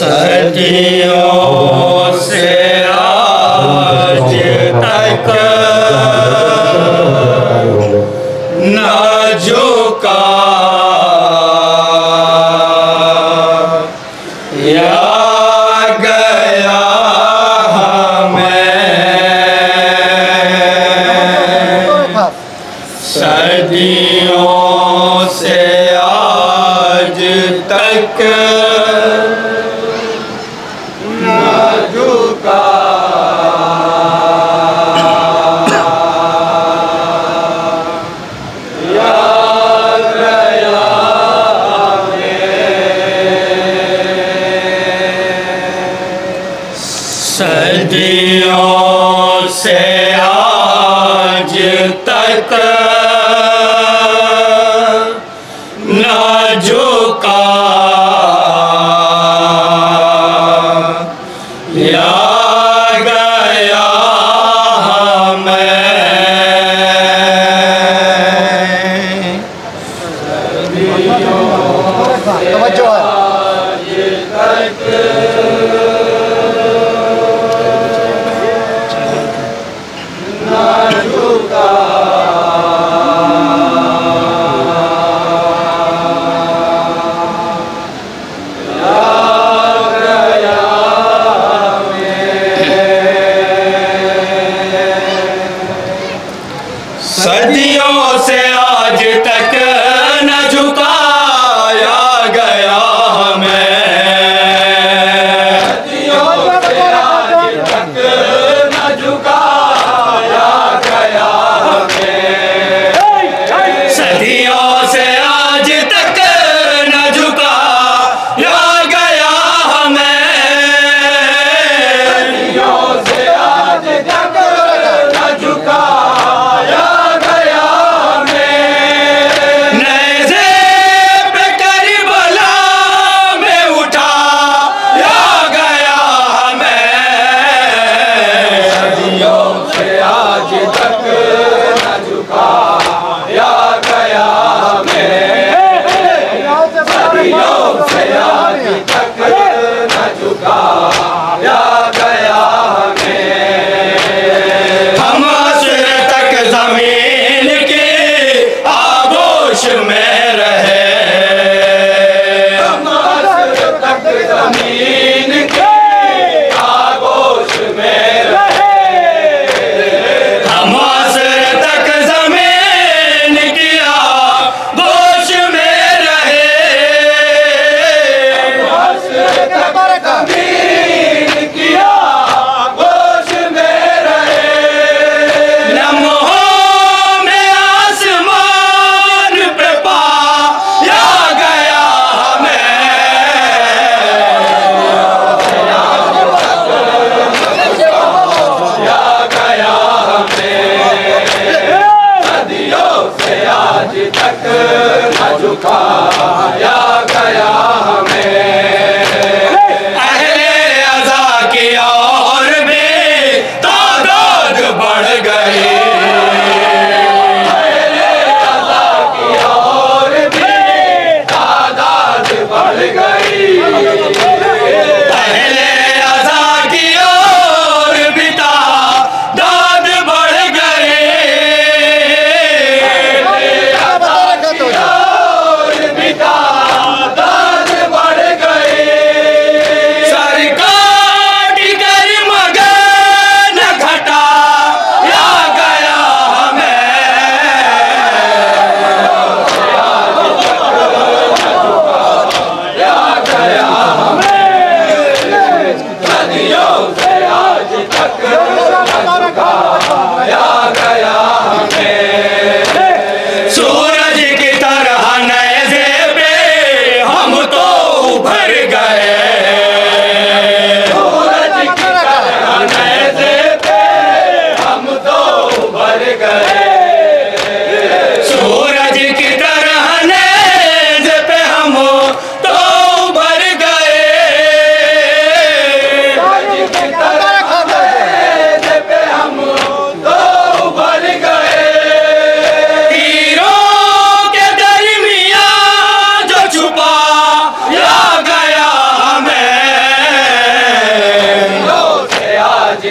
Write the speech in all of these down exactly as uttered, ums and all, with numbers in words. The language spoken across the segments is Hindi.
सदियों से आज तक न झुका या गया हमें, सदियों से आज तक न झुका या गया हमें, सदियों से आज तक न झुका या गया हमें, सदियों से आज तक न झुकाया गया हमें,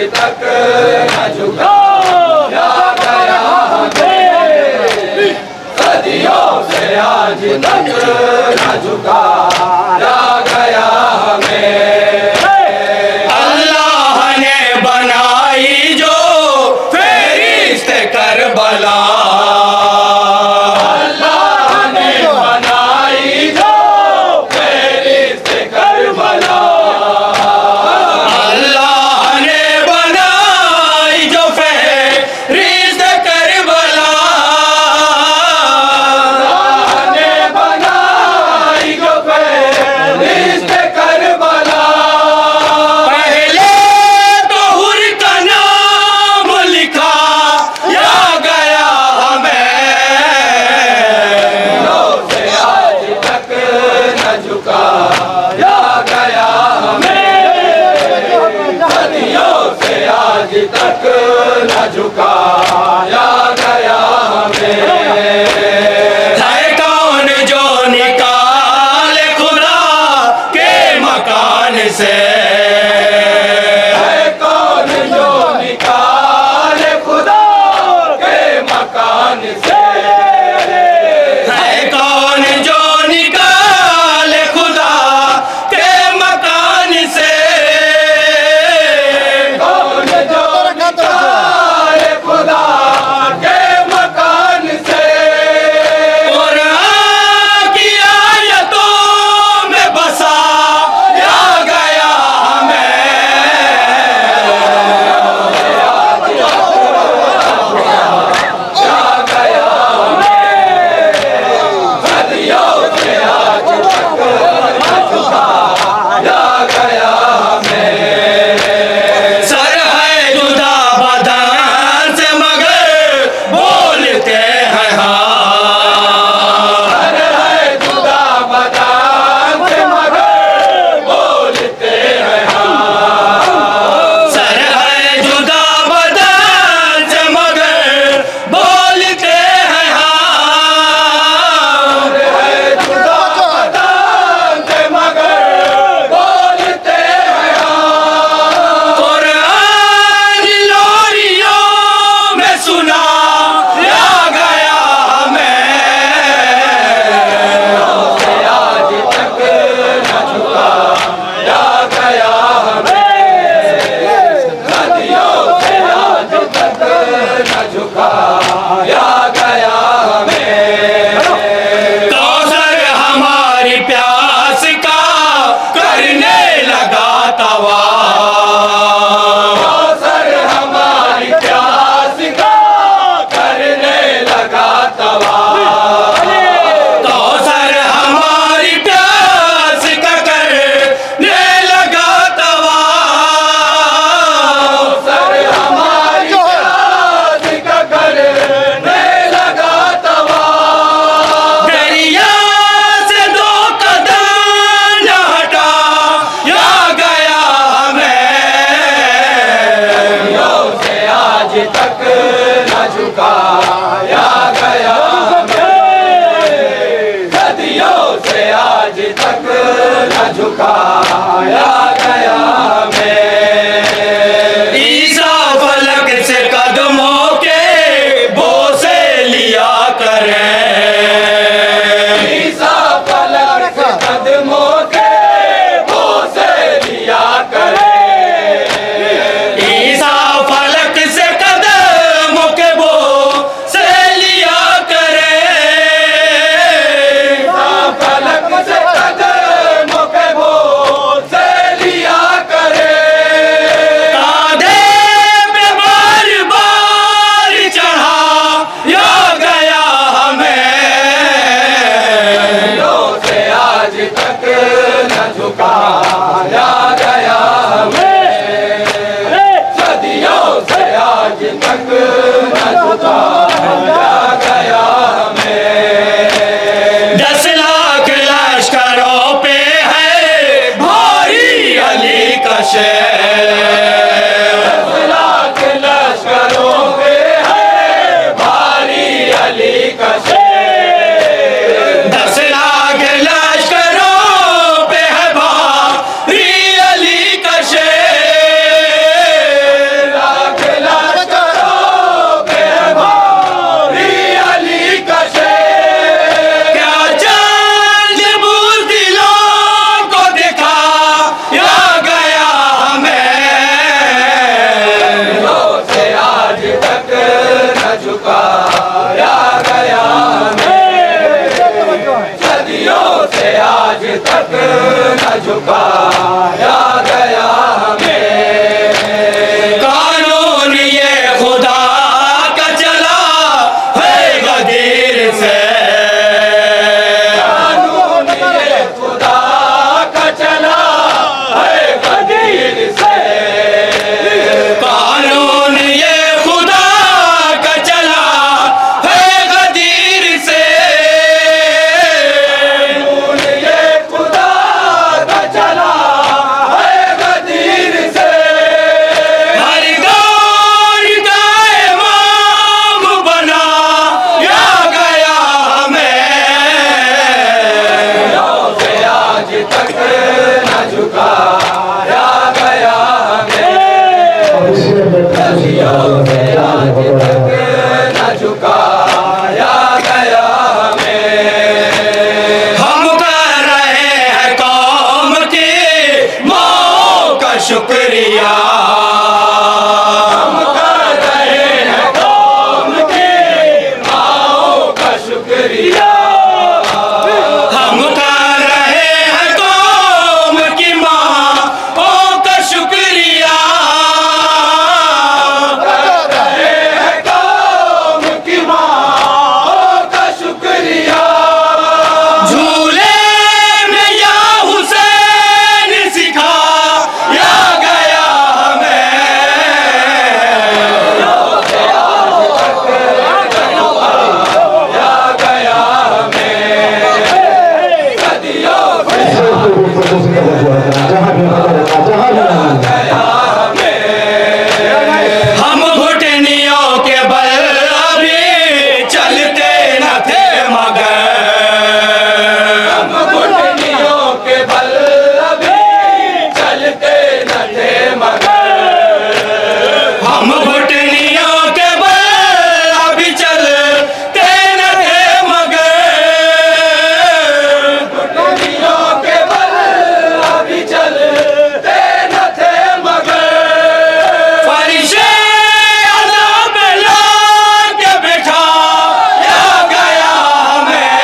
तक न झुका गया हमें, सदियों से आज तक न झुका गया हमें। अल्लाह ने बनाई जो फरिश्त करबला, अल्लाह ने बनाई जो फरिश्त करबला, अल्लाह ने बनाई जो फरिश्त करबला, अल्लाह ने बनाई जो फरिश्त करबला। पहले तो हुर का नाम लिखा या गया हमें, से आज तक न झुका या गया हमें, सदियों से आज तक न झुका या गया हमें। है कौन जो निकाले खुदा के मकान से, है कौन जो निकाले खुदा के मकान से, है कौन जो निकाले खुदा के मकान से, कौन जो निकाले खुदा के मकान से। कुरान की आयतों में बसा या गया हमें, या गया हमें, सदियों से आज तक न झुका या गया हमें। सर है जुदा बदन से मगर बोलते हैं हाँ, सर है जुदा बदन से मगर बोलते हैं हाँ, सर है जुदा बदन से मगर बोलते हैं हाँ, सर है जुदा बदन से मगर बोलते हैं हाँ। कुरान लोरियों में सुना या गया हमें, से आज तक न झुका या गया हमें, सदियों से आज तक न झुका या गया हमें। कौसर हमारी प्यास का करने लगा तवा, कौसर हमारी प्यास का करने लगा तवा, कौसर हमारी प्यास का करने लगा तवा, कौसर हमारी प्यास का करने लगा तवा। दरिया से दो कदम न हटा या गया हमें, सदियों से आज तक न झुका या गया हमें, सदियों से आज तक न झुका या गया हमें। ईसा फलक से कदमों के बोसे लिया करें, ईसा फलक से कदमों के बोसे लिया करें, ईसा फलक से कदमों के बोसे लिया करें, ईसा फलक से कदमों के बोसे लिया करें। कांधे पे बार बार चढ़ा या गया हमें, सदियों से आज तक न झुका या गया हमें, सदियों से आज तक न झुका या गया हमें। दस लाख लश्करों पे है भारी अली का शेर, दस लाख लश्करों पे है भारी अली का शेर, दस लाख लश्करों पे है भारी अली का शेर, झुकाया गया हमें। कानून ये खुदा का चला है गदीर से, कानून ये खुदा का चला है गदीर से, कानून ये खुदा का चला है गदीर से, कानून ये खुदा का चला है गदीर से। हर दौर का इमाम बनाया गया हमें, से आज तक न झुकाया गया हमें, सदियों से आज तक न झुकाया गया हमें। हम कर रहे हैं कौम की माओ का शुक्रिया, हम कर रहे हैं कौम की माओ का शुक्रिया, हम कर रहे हैं कौम की माओ का शुक्रिया, कर रहे हैं कौम की माओ का शुक्रिया। झूले में या हुसैन सिखाया गया हमें, या गया हमें, सदियों से गया हमें। हम घुटनियों के बल अभी चलते न थे मगर, हम घुटनियों के बल अभी चलते न थे मगर, हम घुटनियों के बल अभी चलते न थे मगर, घुटनियों के बल अभी चलते न थे मगर, फरिशे अज़ाब ला के बिठाया गया हमें,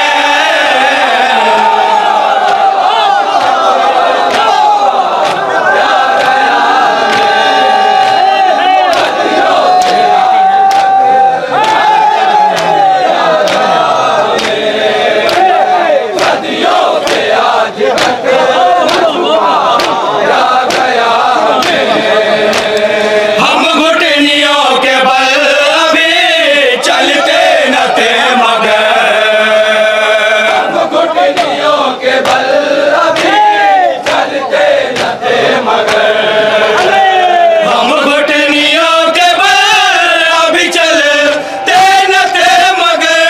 सदियों से आज तक झुकाया गया हमें। हम घुटनियों के बल अभी चलते न थे मगर, हम घुटनियों के बल अभी चलते न थे मगर, हम घुटनियों के बल अभी चलते न थे मगर,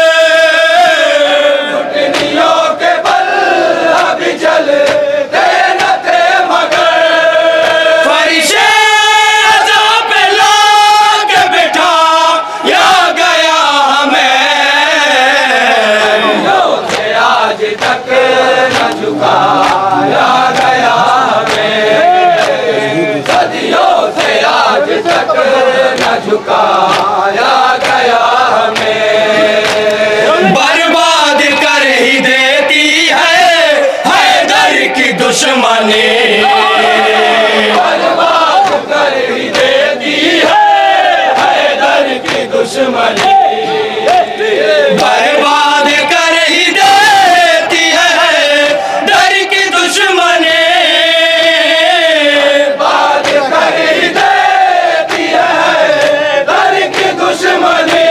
घुटनियों के बल अभी चलते न थे मगर, फरिशे अज़ाब ला के बिठाया गया हमें, सदियों से आज तक न झुकाया गया हमें, सदियों से आज तक न झुकाया गया हमें। बर्बाद कर ही देती है हैदर की दुश्मनी, बर्बाद कर ही देती है हैदर की दुश्मनी, बर्बाद कर ही देती है हैदर की दुश्मनी, बर्बाद कर ही देती है हैदर की दुश्मनी।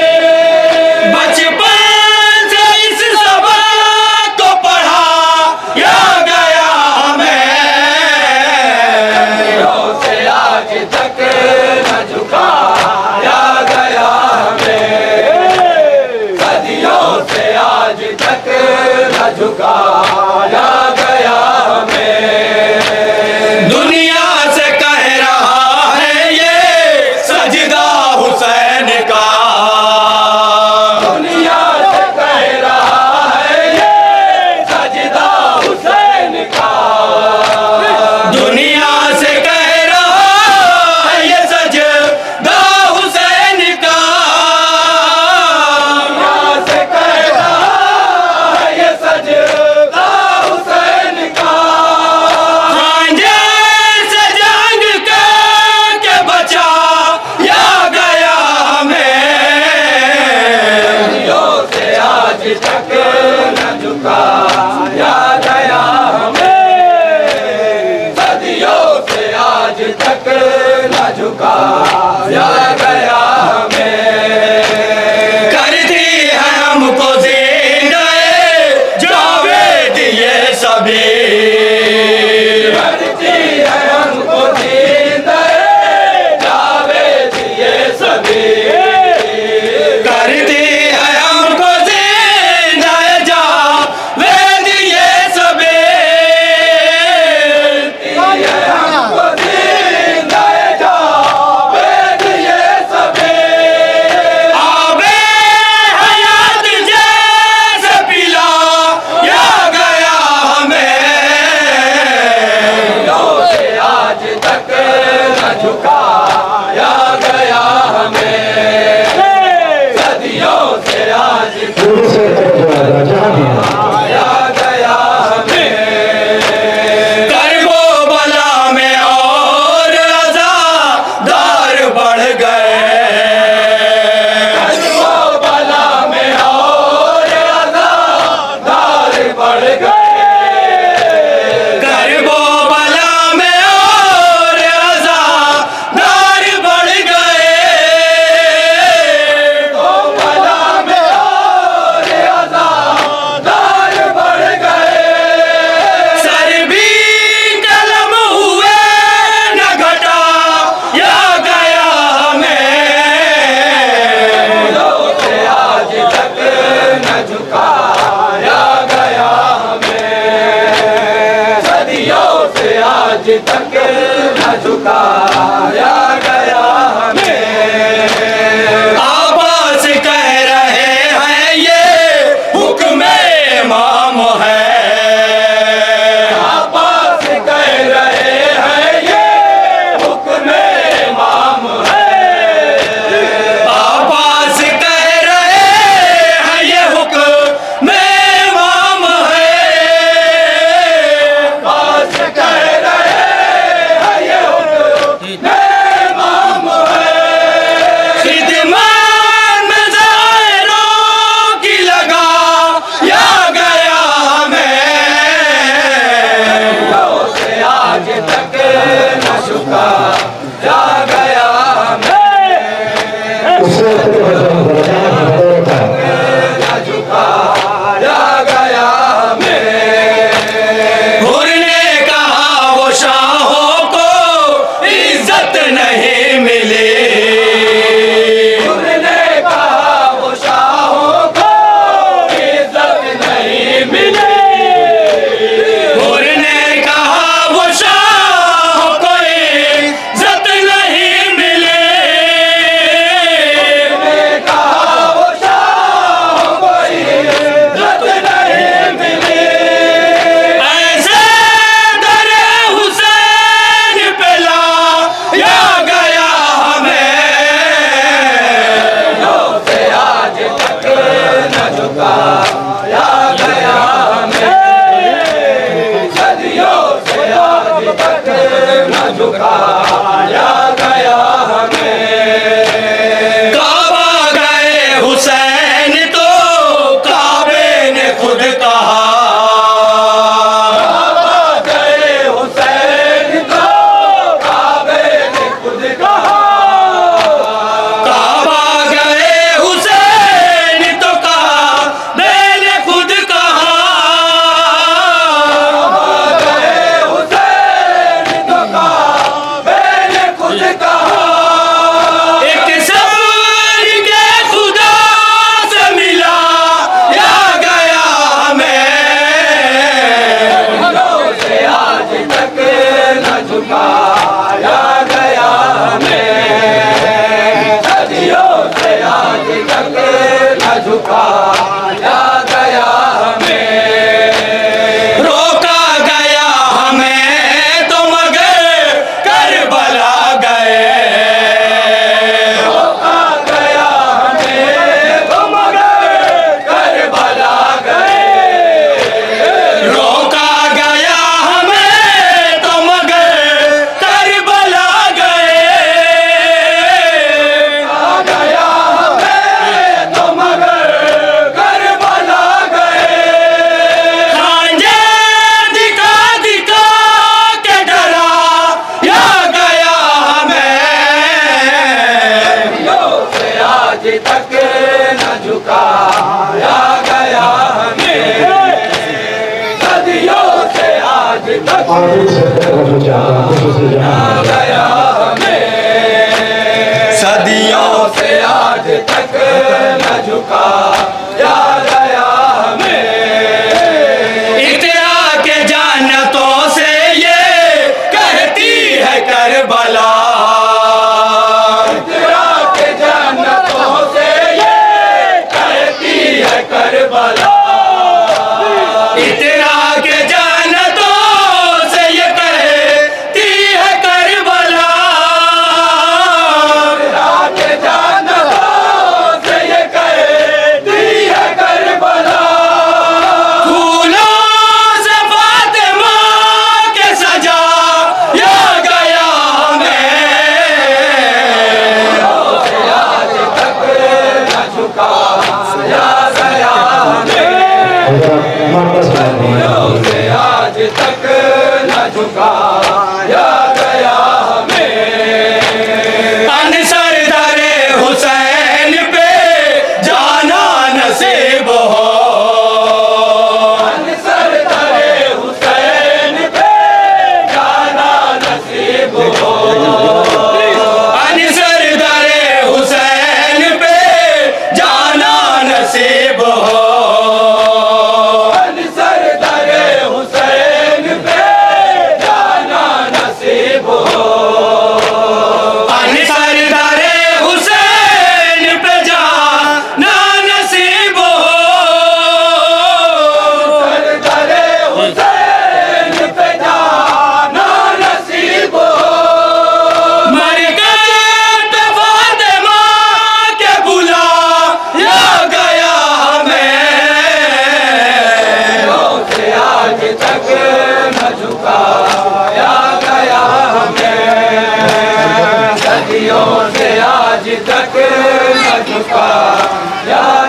बचपन से इस सबक को पढ़ाया गया हमें, सदियों से आज तक न झुकाया गया हमें, सदियों से आज तक न झुकाया गया हमें। दुनिया से कह रहा है ये सजदा हुसैन का, दुनिया से कह रहा है ये सजदा हुसैन का, दुनिया से कह रहा है तक न झुकाया गया हमें। कर दी है हमको जिंदा जावेद ये सभी, करती है हमको जिंदा जावेद ये सभी, करती है हमको जिंदा जावेद ये सभी, हमको जिंदा जावेद ये सभी। आबे हयात जैसे पिला या गया हमें, से आज तक न झुकाया गया हमें, सदियों से आज झुकाया गया हमें। करबो बला में और अज़ादार बढ़ गए, वो बला में और अज़ादार बढ़ गए, करबो बला में और अज़ादार बढ़ गए, वो बला में और अज़ादार बढ़ गए। सर भी कलम हुए न घटा या गया हमें, से आज तक न झुकाया गया हमें, सदियों से आज तक न झुकाया गया हमें। आवाज कह रहे हैं ये हुक्म इमाम है, आवाज कह रहे हैं ये हुक्म इमाम है, आवाज कह रहे हैं ये हुक्म इमाम है, आवाज कह रहे हैं ये हुक्म इमाम है। खिदमत में ज़ाहिरों की लगा या गया हमें, से आज तक न झुकाया गया हमें, न झुकाया गया हमें। हुर ने कहा वो शाहों को इज्जत नहीं मिली, उन्होंने कहा वो शाहों को इज्जत नहीं मिली, हुर ने कहा वो शाहों को इज्जत नहीं मिली, उन्होंने कहा वो शाहों को इज्जत नहीं मिली। ऐसे दरे हुसैन पे लाया गया हमें, से आज तक न झुकाया गया हमें, सदियों से आज तक न झुकाया गया हमें। काबा गए हुसैन तो काबे ने खुद कहा, काबा गए हुसैन को काबे ने खुद कहा, काबा गए हुसैन तो काबे ने खुद कहा, काबा गए हुसैन को काबे तक न झुकाया गया हमें, सदियों से आज तक झुकाया गया हमें, सदियों से आज तक न झुकाया गया हमें। इतरा के जानतों से ये कहती है करबला, इतरा के जानतों से ये कहती है करबला, इतरा के जानतों से ये कहती है करबला, इतरा के जानतों से ये कहती है करबला। फूलों से फातिमा के सजाया गया हमें, आज तक न झुकाया गया हमें, सदियों से आज तक न झुकाया गया हमें। अनसर दरे हुसैन पे जाना नसीब हो, अनसर दरे हुसैन पे जाना नसीब हो, अनसर दरे हुसैन पे जाना नसीब हो, अनसर दरे हुसैन पे जाना नसीब हो, अनसर दरे हुसैन पे जाना नसीब हो, अनसर दरे हुसैन पे जाना नसीब हो। मरकत पे फातिमा के बुलाया गया हमें, से आज तक न झुकाया गया हमें, सदियों से आज तक न झुकाया